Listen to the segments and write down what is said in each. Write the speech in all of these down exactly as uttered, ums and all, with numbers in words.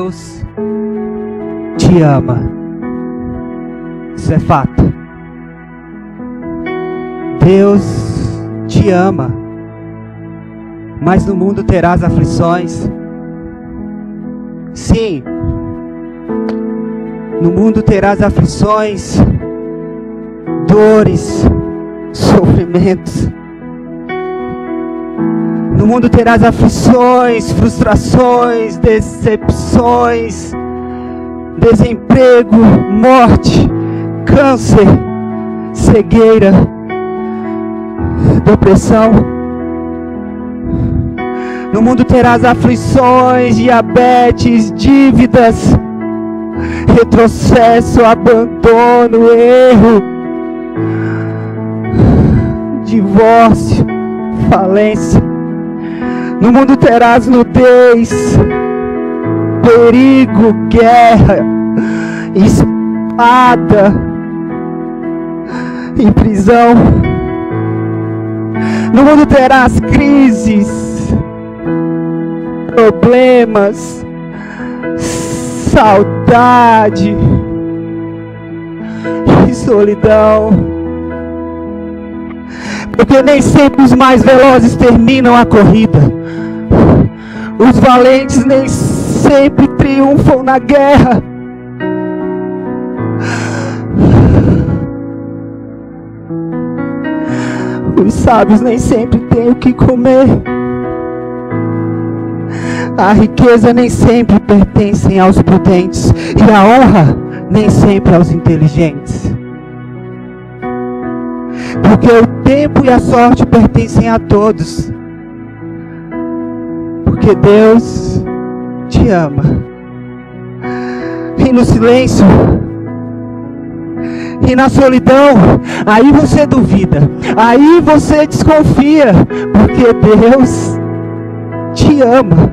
Deus te ama. Isso é fato. Deus te ama. Mas no mundo terás aflições. Sim. No mundo terás aflições, dores, sofrimentos. No mundo terás aflições, frustrações, decepções, desemprego, morte, câncer, cegueira, depressão. No mundo terás aflições, diabetes, dívidas, retrocesso, abandono, erro, divórcio, falência. No mundo terás nudez, perigo, guerra, espada e prisão. No mundo terás crises, problemas, saudade e solidão. Porque nem sempre os mais velozes terminam a corrida. Os valentes nem sempre triunfam na guerra. Os sábios nem sempre têm o que comer. A riqueza nem sempre pertence aos prudentes, e a honra nem sempre aos inteligentes. Porque o tempo e a sorte pertencem a todos. Porque Deus te ama. E no silêncio, e na solidão, aí você duvida, aí você desconfia, porque Deus te ama.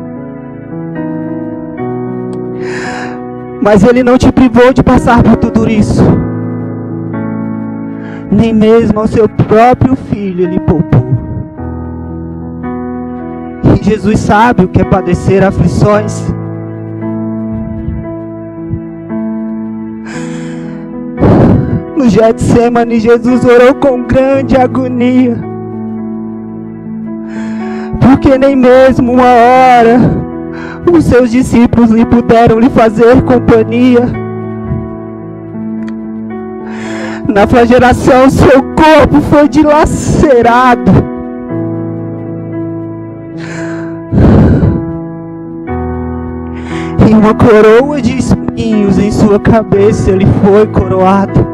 Mas Ele não te privou de passar por tudo isso. Nem mesmo ao seu próprio filho Ele poupou. E Jesus sabe o que é padecer aflições. No Getsemane, Jesus orou com grande agonia, porque nem mesmo uma hora os seus discípulos lhe puderam lhe fazer companhia. Na flagelação, seu corpo foi dilacerado. E uma coroa de espinhos em sua cabeça ele foi coroado.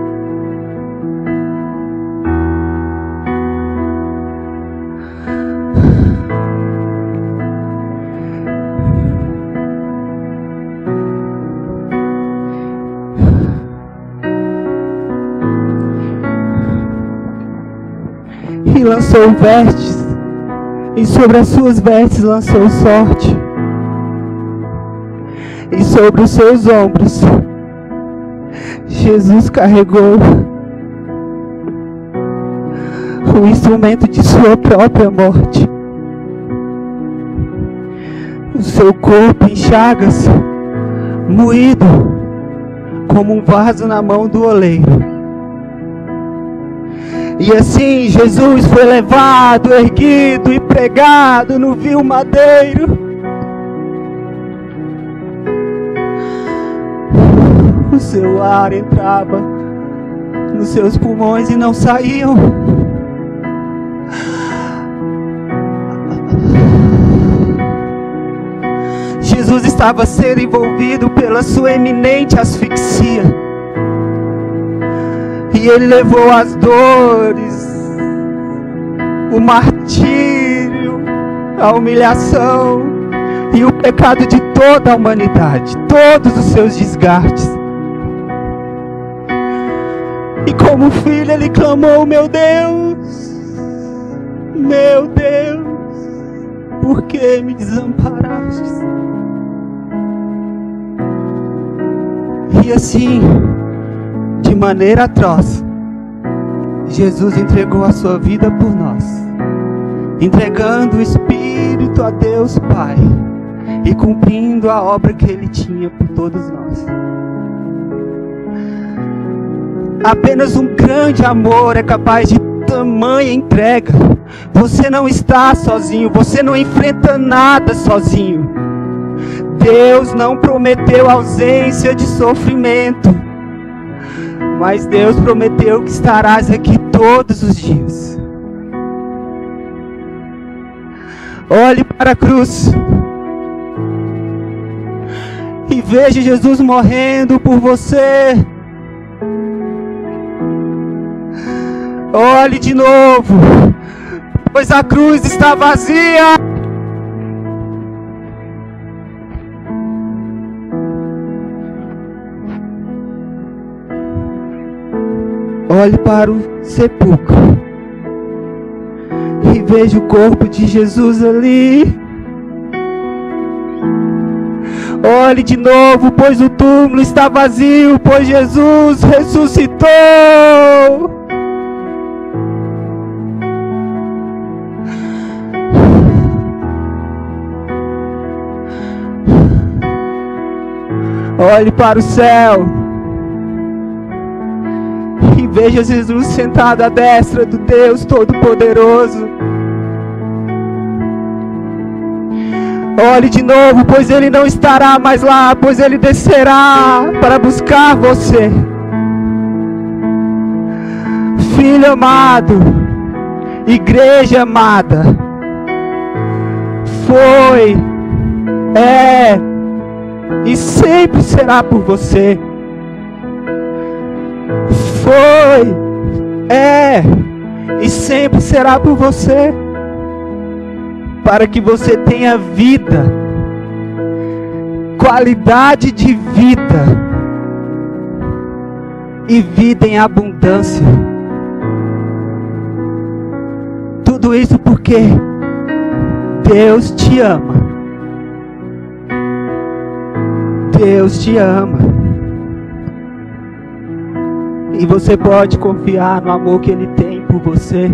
E lançou vestes, e sobre as suas vestes lançou sorte, e sobre os seus ombros Jesus carregou o instrumento de sua própria morte. O seu corpo em chagas, moído como um vaso na mão do oleiro. E assim Jesus foi levado, erguido e pregado no vil madeiro. O seu ar entrava nos seus pulmões e não saíam. Jesus estava sendo envolvido pela sua eminente asfixia. E Ele levou as dores, o martírio, a humilhação e o pecado de toda a humanidade, todos os seus desgastes. E como filho Ele clamou: meu Deus, meu Deus, por que me desamparaste? E assim, de maneira atroz, Jesus entregou a sua vida por nós, entregando o Espírito a Deus Pai, e cumprindo a obra que Ele tinha por todos nós. Apenas um grande amor é capaz de tamanha entrega. Você não está sozinho, você não enfrenta nada sozinho. Deus não prometeu ausência de sofrimento, mas Deus prometeu que estarás aqui todos os dias. Olhe para a cruz e veja Jesus morrendo por você. Olhe de novo, pois a cruz está vazia. Olhe para o sepulcro e veja o corpo de Jesus ali. Olhe de novo, pois o túmulo está vazio, pois Jesus ressuscitou. Olhe para o céu e veja Jesus sentado à destra do Deus Todo-Poderoso. Olhe de novo, pois Ele não estará mais lá, pois Ele descerá para buscar você. Filho amado, igreja amada, foi, é e sempre será por você. Foi, é e sempre será por você, para que você tenha vida, qualidade de vida e vida em abundância. Tudo isso porque Deus te ama. Deus te ama. E você pode confiar no amor que Ele tem por você.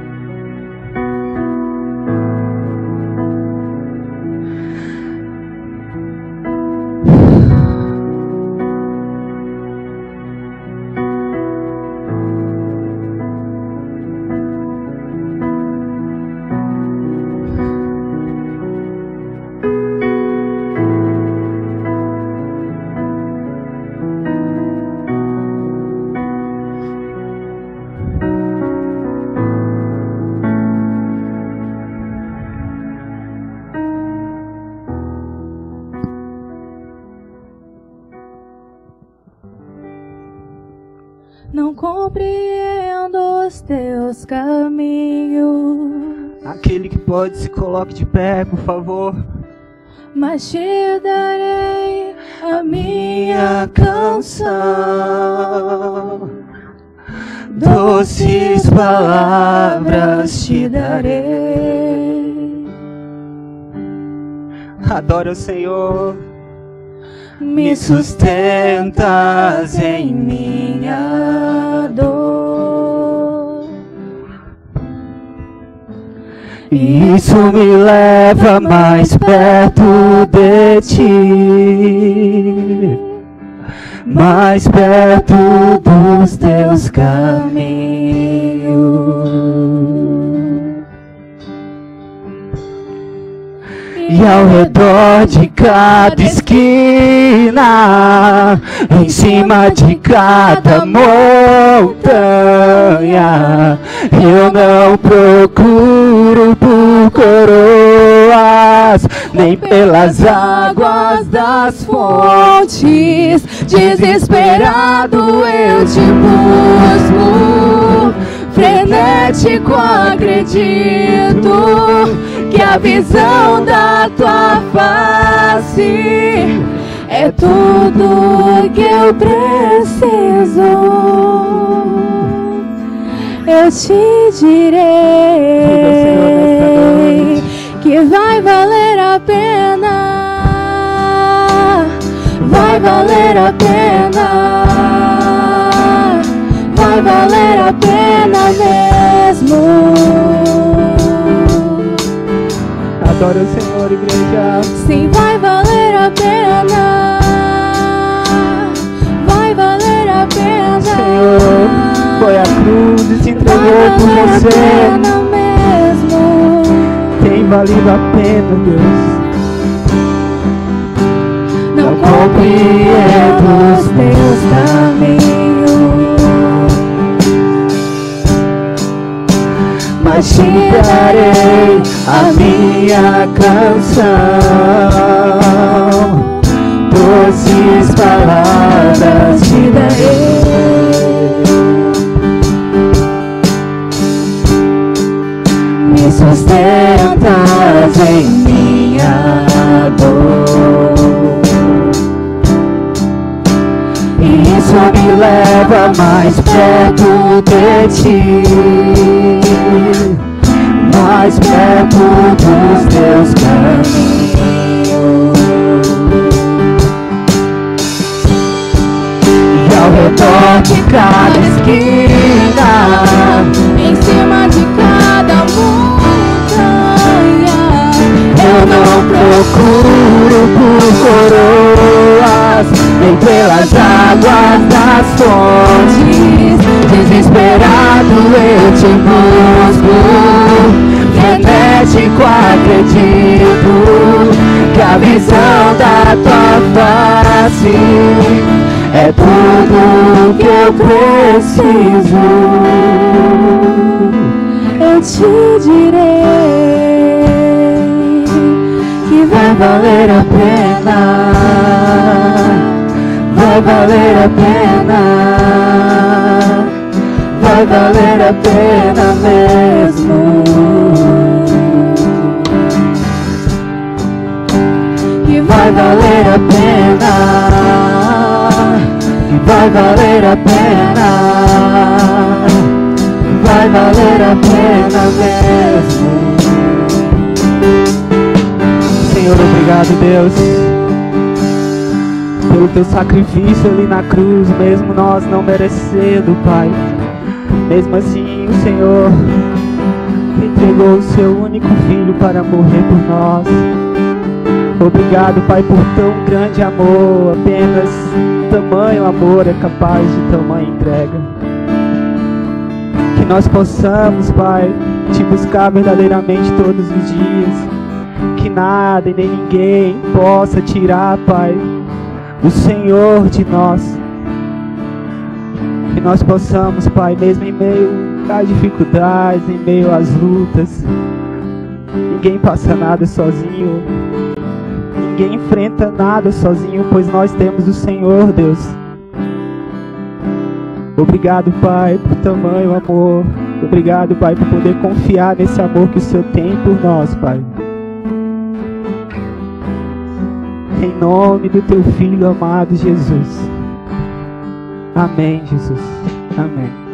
Não compreendo os teus caminhos. Aquele que pode, se coloque de pé, por favor. Mas te darei a minha canção. Doces palavras te darei. Adore o Senhor. Me sustentas em minha dor. E isso me leva mais perto de ti, mais perto dos teus caminhos. E ao redor de cada esquina, em cima de cada montanha, eu não procuro por coroas, nem pelas águas das fontes. Desesperado eu te busco, frenético acredito que a visão da tua face é tudo que eu preciso. Eu te direi que vai valer a pena, vai valer a pena, vai valer a pena mesmo. Adoro o Senhor. Senhor, igreja. Sim, vai valer a pena. Vai valer a pena. Senhor, foi a cruz e se entregou vai por valer você. A pena mesmo. Tem valido a pena, Deus. Não compreendo os teus caminhos, mas te darei a minha canção. Doces palavras te darei, me sustentas em minha dor. Isso me leva mais perto de ti, mais perto dos teus caminhos. E ao redor de cada esquina, em cima de cada montanha, eu não procuro por coroas, nem pelas águas das fontes. Desesperado eu te busco, frenético acredito que a visão da tua face é tudo que eu preciso. Eu te direi que vai valer a pena, vai valer a pena, vai valer a pena mesmo. Que vai valer a pena, que vai valer a pena, vai valer a pena mesmo. Senhor, obrigado, Deus, pelo teu sacrifício ali na cruz, mesmo nós não merecendo, Pai. Mesmo assim, o Senhor entregou o seu único filho para morrer por nós. Obrigado, Pai, por tão grande amor. Apenas tamanho amor é capaz de tamanha entrega. Que nós possamos, Pai, te buscar verdadeiramente todos os dias. Que nada e nem ninguém possa tirar, Pai, o Senhor de nós. Que nós possamos, Pai, mesmo em meio às dificuldades, em meio às lutas, ninguém passa nada sozinho, ninguém enfrenta nada sozinho, pois nós temos o Senhor, Deus. Obrigado, Pai, por tamanho amor. Obrigado, Pai, por poder confiar nesse amor que o Senhor tem por nós, Pai. Em nome do teu Filho amado Jesus. Amém, Jesus. Amém.